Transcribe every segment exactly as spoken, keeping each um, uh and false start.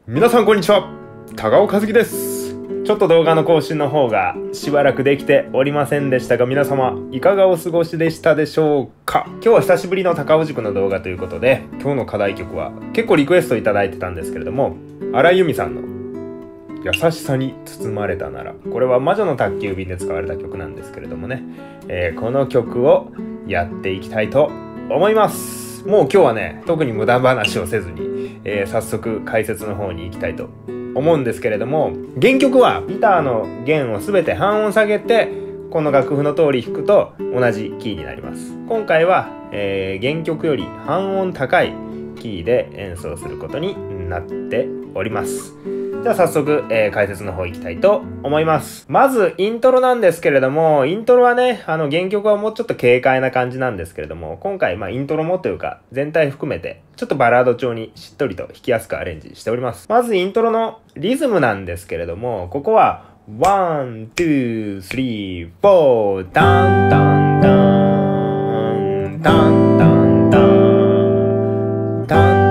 皆さんこんにちは、高尾和樹です。ちょっと動画の更新の方がしばらくできておりませんでしたが、皆様いかがお過ごしでしたでしょうか。今日は久しぶりの高尾塾の動画ということで、今日の課題曲は結構リクエストいただいてたんですけれども、荒井由実さんの優しさに包まれたなら、これは魔女の宅急便で使われた曲なんですけれどもね、えー、この曲をやっていきたいと思います。もう今日はね、特に無駄話をせずに、えー、早速解説の方に行きたいと思うんですけれども、原曲はギターの弦を全て半音下げてこの楽譜の通り弾くと同じキーになります。今回は、えー、原曲より半音高いキーで演奏することになっております。じゃあ早速、えー、解説の方行きたいと思います。まずイントロなんですけれども、イントロはね、あの原曲はもうちょっと軽快な感じなんですけれども、今回まあイントロもというか全体含めてちょっとバラード調にしっとりと弾きやすくアレンジしております。まずイントロのリズムなんですけれども、ここはワン、ツー、スリー、フォー、タンタンタンタンタンタンタン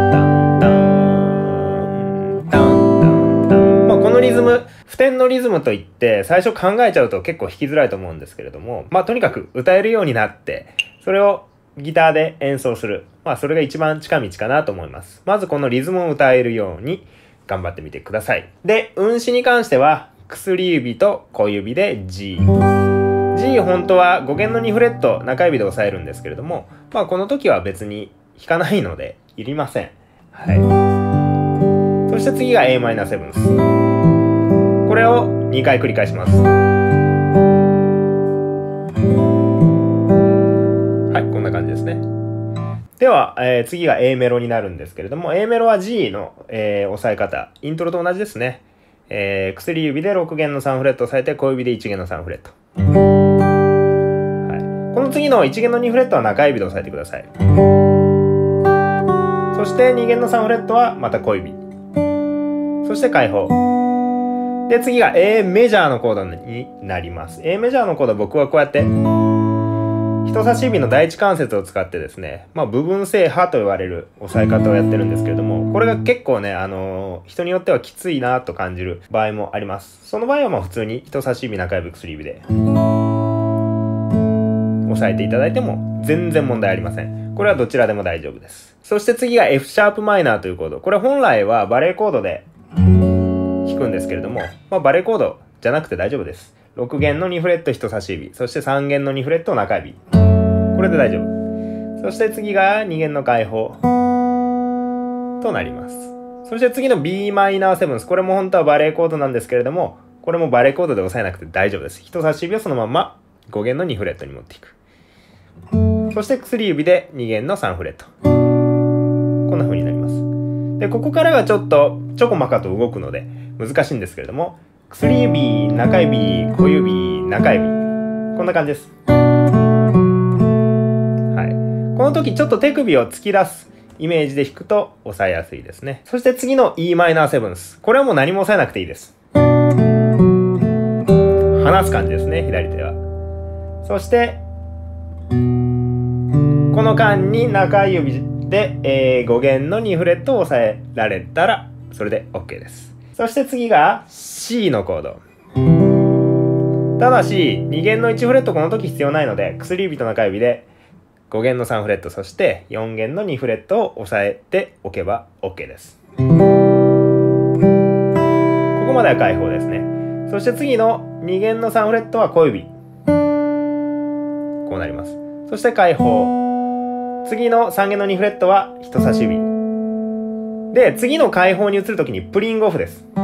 リズム、付点のリズムといって最初考えちゃうと結構弾きづらいと思うんですけれども、まあとにかく歌えるようになってそれをギターで演奏する、まあそれが一番近道かなと思います。まずこのリズムを歌えるように頑張ってみてください。で、運指に関しては薬指と小指で G。 G 本当はご弦のにフレット中指で押さえるんですけれども、まあこの時は別に弾かないのでいりません。はい。そして次が エーマイナーセブンス。これをにかい繰り返します。はい、こんな感じですね。では、えー、次が A メロになるんですけれども、 A メロは G の、えー、押さえ方、イントロと同じですね。えー、薬指でろく弦のさんフレットを押さえて、小指でいち弦のさんフレット。はい、この次のいち弦のにフレットは中指で押さえてください。そしてに弦のさんフレットはまた小指。そして開放。で、次が A メジャーのコードになります。A メジャーのコード、僕はこうやって人差し指の第一関節を使ってですね、まあ部分制覇と言われる押さえ方をやってるんですけれども、これが結構ね、あのー、人によってはきついなと感じる場合もあります。その場合はまあ普通に人差し指、中指、薬指で押さえていただいても全然問題ありません。これはどちらでも大丈夫です。そして次が F シャープマイナーというコード。これ本来はバレーコードで弾くんですけれども、まあ、バレーコードじゃなくて大丈夫です。ろく弦のにフレット人差し指、そしてさん弦のにフレット中指、これで大丈夫。そして次がに弦の開放となります。そして次の ビーマイナーセブンス、これも本当はバレーコードなんですけれども、これもバレーコードで押さえなくて大丈夫です。人差し指をそのままご弦のにフレットに持っていく。そして薬指でに弦のさんフレット、こんな風になります。で、ここからがちょっとちょこまかと動くので難しいんですけれども、薬指、中指、小指、中指、こんな感じです。はい。この時ちょっと手首を突き出すイメージで弾くと押さえやすいですね。そして次の イーマイナーセブンス。これはもう何も押さえなくていいです。離す感じですね、左手は。そしてこの間に中指で、えー、ご弦のにフレットを押さえられたらそれで OK です。そして次が C のコード。ただしに弦のいちフレットこの時必要ないので、薬指と中指でご弦のさんフレット、そしてよん弦のにフレットを押さえておけば OK です。ここまでは開放ですね。そして次のに弦のさんフレットは小指、こうなります。そして開放。次のさん弦のにフレットは人差し指で、次の開放に移るときにプリングオフです。こ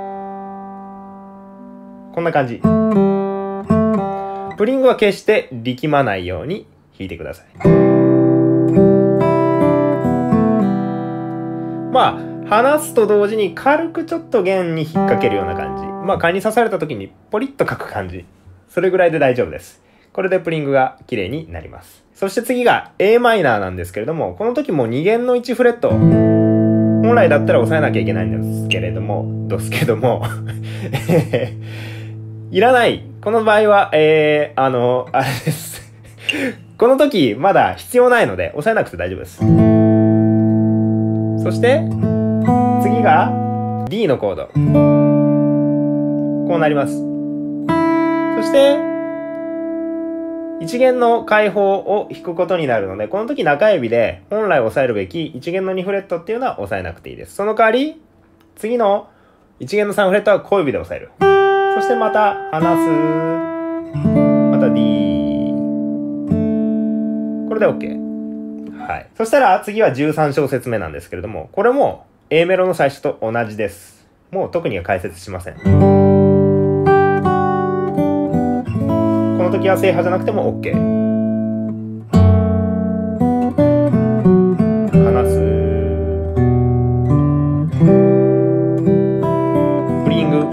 んな感じ。プリングは決して力まないように弾いてください。まあ離すと同時に軽くちょっと弦に引っ掛けるような感じ、まあ蚊に刺された時にポリッと書く感じ、それぐらいで大丈夫です。これでプリングが綺麗になります。そして次が エーマイナーなんですけれども、この時もに弦のいちフレット、本来だったら押さえなきゃいけないんですけれども、ですけどもいらない。この場合は、えー、あの、あれです。この時まだ必要ないので押さえなくて大丈夫です。そして次が D のコード。こうなります。そして、一弦の開放を弾くことになるので、この時中指で本来押さえるべき一弦のにフレットっていうのは押さえなくていいです。その代わり、次の一弦のさんフレットは小指で押さえる。そしてまた離す。また D。これで OK。はい。そしたら次はじゅうさん小節目なんですけれども、これも A メロの最初と同じです。もう特には解説しません。この時は正派じゃなくても OK。離す。フリング。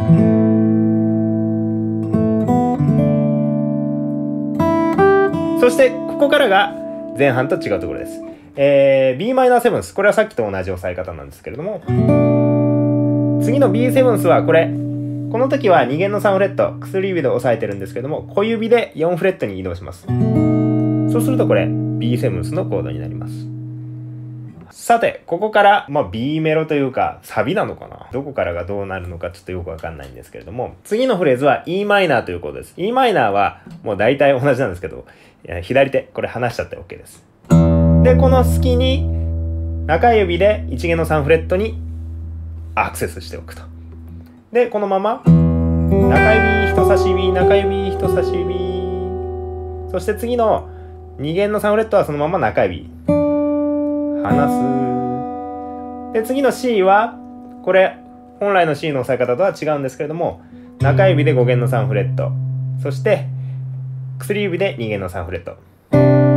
そしてここからが前半と違うところです。えー、ビーマイナーセブンス。これはさっきと同じ押さえ方なんですけれども、次の ビーセブンスはこれ。この時はに弦のさんフレット、薬指で押さえてるんですけども、小指でよんフレットに移動します。そうするとこれ ビーセブンスのコードになります。さて、ここから、まあ、B メロというか、サビなのかな、どこからがどうなるのかちょっとよくわかんないんですけれども、次のフレーズは E マイナーというコードです。E マイナーはもう大体同じなんですけど、左手、これ離しちゃって OK です。で、この隙に、中指でいち弦のさんフレットにアクセスしておくと。で、このまま、中指、人差し指、中指、人差し指。そして次のに弦のさんフレットはそのまま中指。離す。で、次の C は、これ、本来の C の押さえ方とは違うんですけれども、中指でご弦のさんフレット。そして、薬指でに弦のさんフレット。こ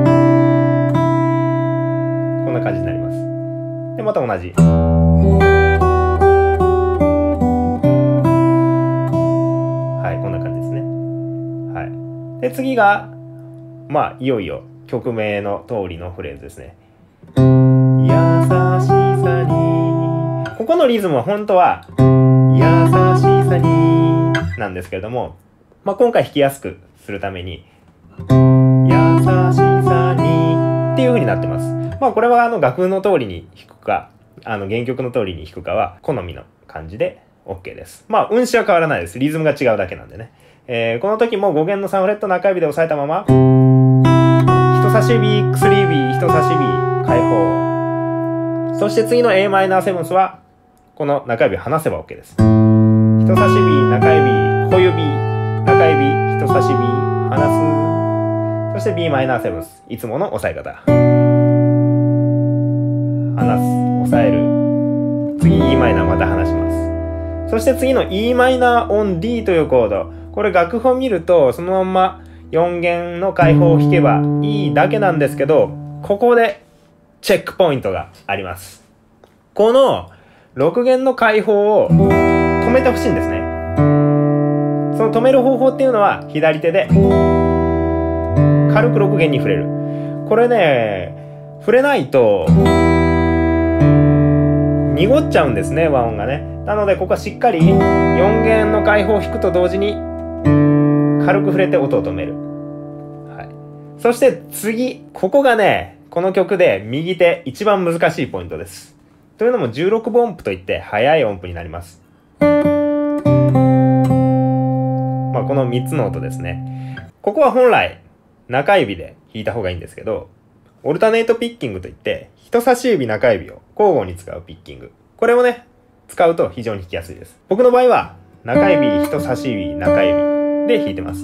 んな感じになります。で、また同じ。で、次が、まあ、いよいよ曲名の通りのフレーズですね。優しさに。ここのリズムは本当は、優しさになんですけれども、まあ、今回弾きやすくするために、優しさにっていう風になってます。まあ、これはあの楽譜の通りに弾くか、あの原曲の通りに弾くかは好みの感じで OK です。まあ、運指は変わらないです。リズムが違うだけなんでね。えー、この時もご弦のさんフレット中指で押さえたまま、人差し指、薬指、人差し指、開放。そして次の A マイナーセブンスは、この中指離せば OK です。人差し指、中指、小指、中指、人差し指、離す。そして B マイナーセブンス、いつもの押さえ方。離す、押さえる。次 E マイナーまた離します。そして次の E マイナー on D というコード。これ楽譜を見るとそのままよん弦の開放を弾けばいいだけなんですけど、ここでチェックポイントがあります。このろく弦の開放を止めてほしいんですね。その止める方法っていうのは左手で軽くろく弦に触れる。これね、触れないと濁っちゃうんですね、和音がね。なのでここはしっかりよん弦の開放を弾くと同時に軽く触れて音を止める。はい。そして次、ここがね、この曲で右手一番難しいポイントです。というのもじゅうろくぶ音符といって速い音符になります。まあこのみっつの音ですね。ここは本来中指で弾いた方がいいんですけど、オルタネートピッキングといって人差し指中指を交互に使うピッキング。これをね、使うと非常に弾きやすいです。僕の場合は中指、人差し指、中指で弾いてます。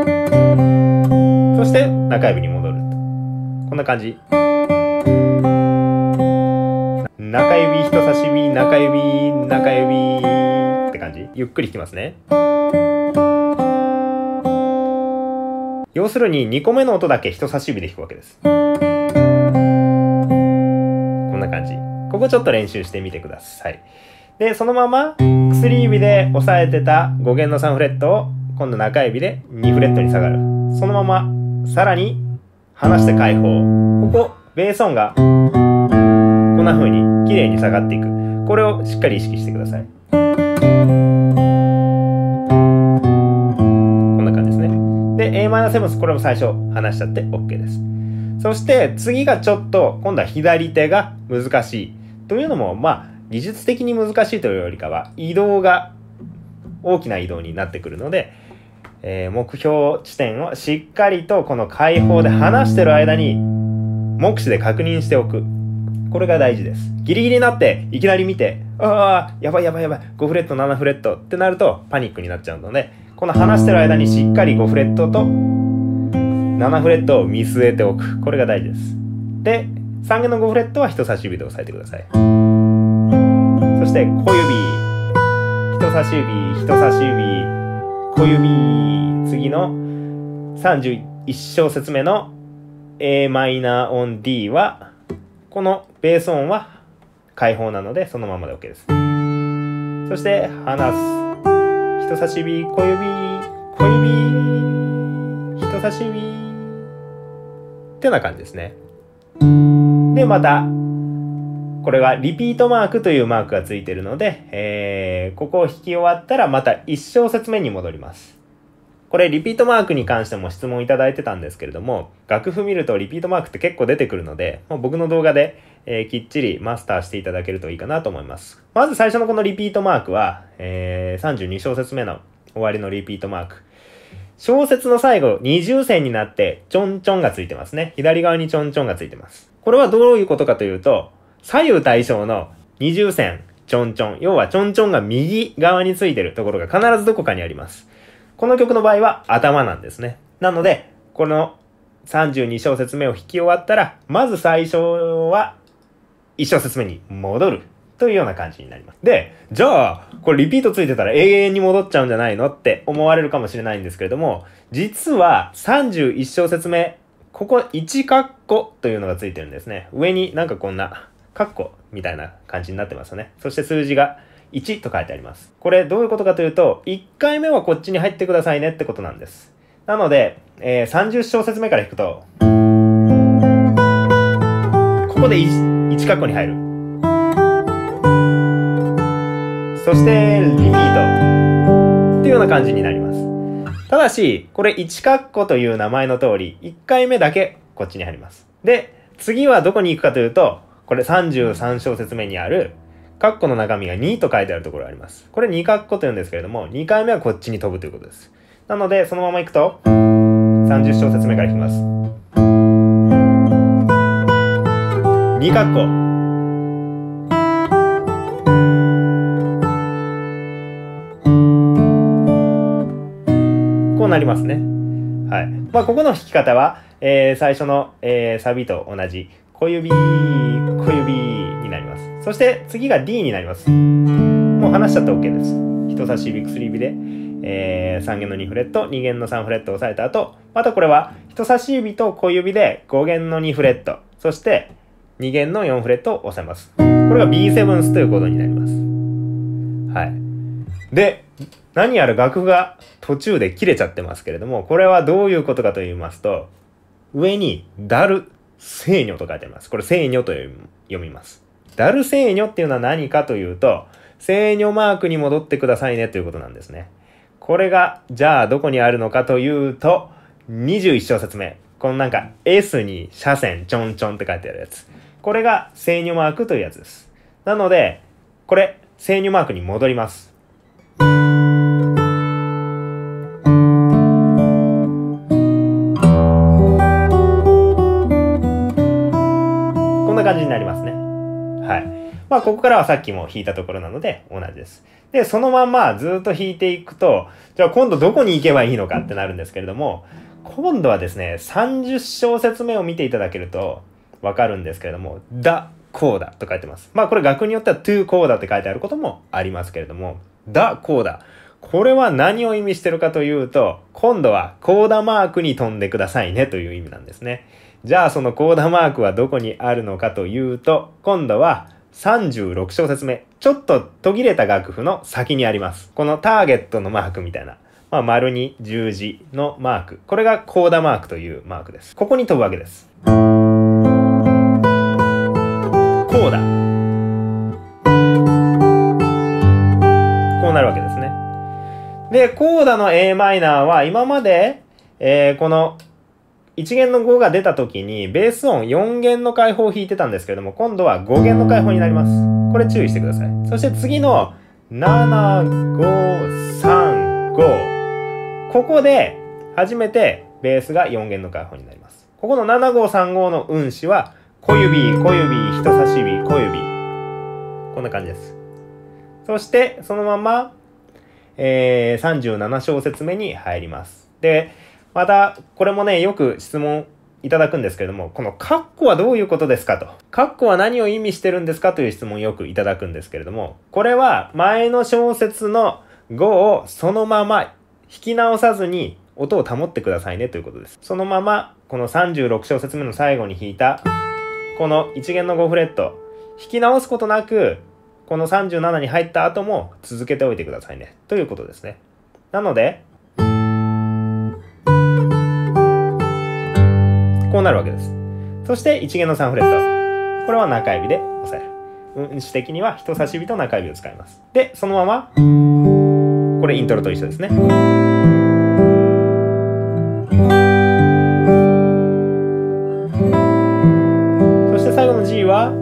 そして中指に戻ると。こんな感じ。中指、人差し指、中指、中指って感じ。ゆっくり弾きますね。要するににこめの音だけ人差し指で弾くわけです。こんな感じ。ここちょっと練習してみてください。で、そのまま薬指で押さえてたご弦のさんフレットを今度中指でにフレットに下がる。そのままさらに離して開放。ここベース音がこんな風に綺麗に下がっていく。これをしっかり意識してください。こんな感じですね。で エーマイナーセブンス、これも最初離しちゃって OK です。そして次がちょっと今度は左手が難しいというのも、まあ技術的に難しいというよりかは移動が大きな移動になってくるので、えー、目標地点をしっかりとこの開放で離してる間に目視で確認しておく。これが大事です。ギリギリになっていきなり見て、ああやばいやばいやばいごフレットななフレットってなるとパニックになっちゃうので、この離してる間にしっかりごフレットとななフレットを見据えておく。これが大事です。で、さん弦のごフレットは人差し指で押さえてください。そして小指、人差し指、人差し指、小指、次のさんじゅういち小節目の エー マイナー音 D はこのベース音は開放なのでそのままで OK です。そして離す、人差し指、小指、小指、人差し指ってな感じですね。でまたこれはリピートマークというマークがついているので、えー、ここを弾き終わったらまたいち小節目に戻ります。これリピートマークに関しても質問いただいてたんですけれども、楽譜見るとリピートマークって結構出てくるので、もう僕の動画で、えー、きっちりマスターしていただけるといいかなと思います。まず最初のこのリピートマークは、えー、さんじゅうに小節目の終わりのリピートマーク。小節の最後二重線になってちょんちょんがついてますね。左側にちょんちょんがついてます。これはどういうことかというと、左右対称の二重線ちょんちょん、要はちょんちょんが右側についてるところが必ずどこかにあります。この曲の場合は頭なんですね。なのでこのさんじゅうに小節目を弾き終わったら、まず最初はいち小節目に戻るというような感じになります。で、じゃあこれリピートついてたら永遠に戻っちゃうんじゃないのって思われるかもしれないんですけれども、実はさんじゅういち小節目、ここいちカッコというのがついてるんですね。上になんかこんなカッコみたいな感じになってますよね。そして数字がいちと書いてあります。これどういうことかというと、いっかいめはこっちに入ってくださいねってことなんです。なので、えー、さんじゅう小節目から弾くと、ここで 1, いちカッコに入る。そしてリピートっていうような感じになります。ただしこれいちカッコという名前の通りいっかいめだけこっちに入ります。で次はどこに行くかというと、これさんじゅうさん小節目にあるカッコの中身がにと書いてあるところがあります。これにカッコというんですけれども、にかいめはこっちに飛ぶということです。なのでそのまま行くとさんじゅう小節目から弾きます。にカッコ、こうなりますね。はい。まあここの弾き方は、えー、最初の、えー、サビと同じ小指小指になります。そして次が D になります。もう離しちゃって OK です。人差し指薬指で、えー、さん弦のにフレット、に弦のさんフレットを押さえた後、またこれは人差し指と小指でご弦のにフレット、そしてに弦のよんフレットを押さえます。これが ビーセブン スというコードになります。はい。で、何やら楽譜が途中で切れちゃってますけれども、これはどういうことかと言いますと、上にダルセーニョと書いてあります。これセーニョと読みます。ダルセーニョっていうのは何かというと、セーニョマークに戻ってくださいねということなんですね。これがじゃあどこにあるのかというと、にじゅういち小節目、このなんか S に斜線ちょんちょんって書いてあるやつ、これがセーニョマークというやつです。なのでこれセーニョマークに戻ります。こんな感じになりますね。はい。まあここからはさっきも弾いたところなので同じです。でそのまんまずっと弾いていくと、じゃあ今度どこに行けばいいのかってなるんですけれども、今度はですねさんじゅう小節目を見ていただけるとわかるんですけれども、ダコーダと書いてます。まあこれ楽譜によってはトゥコーダって書いてあることもありますけれども、ダコーダ、これは何を意味してるかというと、今度はコーダマークに飛んでくださいねという意味なんですね。じゃあそのコーダマークはどこにあるのかというと、今度はさんじゅうろく小節目、ちょっと途切れた楽譜の先にあります。このターゲットのマークみたいな、まあ、丸に十字のマーク、これがコーダマークというマークです。ここに飛ぶわけです。コーダ、こうなるわけですね。でコーダの エー マイナーは今まで、えー、このいち弦のごが出た時にベース音よん弦の開放を弾いてたんですけれども、今度はご弦の開放になります。これ注意してください。そして次のななごさんご、ここで初めてベースがよん弦の開放になります。ここのななごさんごの運指は小指、小指、人差し指、小指、こんな感じです。そしてそのまま、えー、さんじゅうなな小節目に入ります。で、またこれもね、よく質問いただくんですけれども、このカッコはどういうことですかと。カッコは何を意味してるんですかという質問をよくいただくんですけれども、これは前の小節のごをそのまま弾き直さずに音を保ってくださいねということです。そのままこのさんじゅうろく小節目の最後に弾いたこのいち弦のごフレット弾き直すことなく、このさんじゅうななに入った後も続けておいてくださいねということですね。なのでこうなるわけです。そしていち弦のさんフレット、これは中指で押さえる。運指的には人差し指と中指を使います。でそのままこれイントロと一緒ですね。そして最後の G は、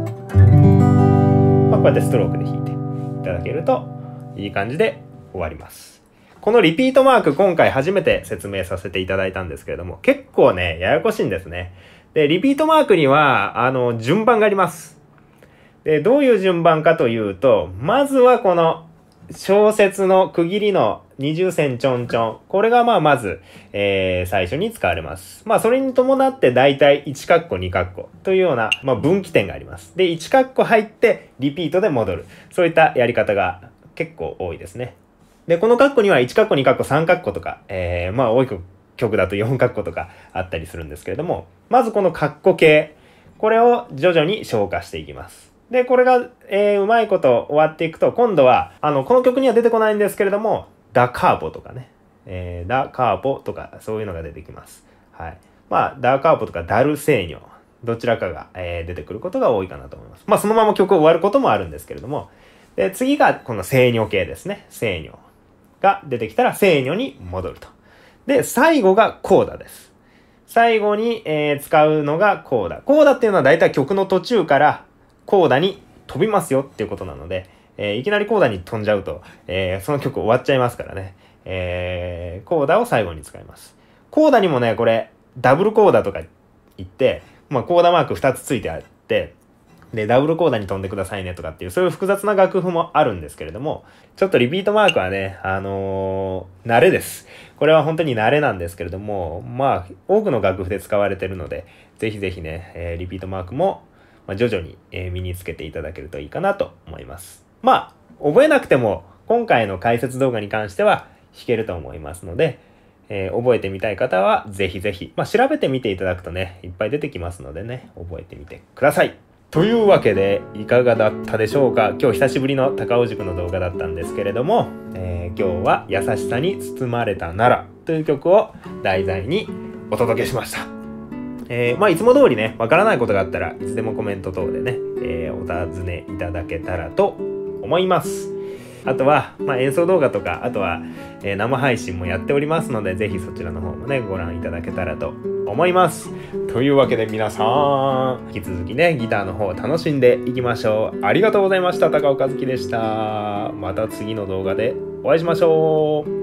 まあ、こうやってストロークで弾いていただけるといい感じで終わります。このリピートマーク、今回初めて説明させていただいたんですけれども、結構ね、ややこしいんですね。で、リピートマークには、あの、順番があります。で、どういう順番かというと、まずはこの小節の区切りの二重線ちょんちょん。これがまあまず、えー、最初に使われます。まあそれに伴ってだいたいいちカッコにカッコというような、まあ、分岐点があります。で、いちカッコ入ってリピートで戻る。そういったやり方が結構多いですね。で、このカッコにはいちカッコ、にカッコ、さんカッコとか、えー、まあ多い曲だとよんカッコとかあったりするんですけれども、まずこのカッコ形、これを徐々に消化していきます。で、これが、えー、うまいこと終わっていくと、今度は、あの、この曲には出てこないんですけれども、ダカーポとかね、えー、ダカーポとか、そういうのが出てきます。はい。まあ、ダカーポとかダルセーニョ、どちらかが、えー、出てくることが多いかなと思います。まあ、そのまま曲終わることもあるんですけれども、で、次がこのセーニョ形ですね。セーニョが出てきたら、セーニョに戻ると。で、最後がコーダです。最後に、えー、使うのがコーダ。コーダっていうのはだいたい曲の途中からコーダに飛びますよっていうことなので、えー、いきなりコーダに飛んじゃうと、えー、その曲終わっちゃいますからね。えー、コーダを最後に使います。コーダにもね、これ、ダブルコーダとか言って、まあ、コーダマークふたつついてあって、で、ダブルコーダに飛んでくださいねとかっていう、そういう複雑な楽譜もあるんですけれども、ちょっとリピートマークはね、あのー、慣れです。これは本当に慣れなんですけれども、まあ、多くの楽譜で使われているので、ぜひぜひね、えー、リピートマークも、まあ、徐々に、えー、身につけていただけるといいかなと思います。まあ、覚えなくても、今回の解説動画に関しては弾けると思いますので、えー、覚えてみたい方は、ぜひぜひ、まあ、調べてみていただくとね、いっぱい出てきますのでね、覚えてみてください。というわけで、いかがだったでしょうか。今日久しぶりの高尾塾の動画だったんですけれども、えー、今日は優しさに包まれたならという曲を題材にお届けしました。えー、まあいつも通りね、わからないことがあったらいつでもコメント等でね、えー、お尋ねいただけたらと思います。あとは、まあ、演奏動画とか、あとは、えー、生配信もやっておりますので、ぜひそちらの方もね、ご覧いただけたらと思います。というわけで皆さん、引き続きね、ギターの方楽しんでいきましょう。ありがとうございました。高尾和樹でした。また次の動画でお会いしましょう。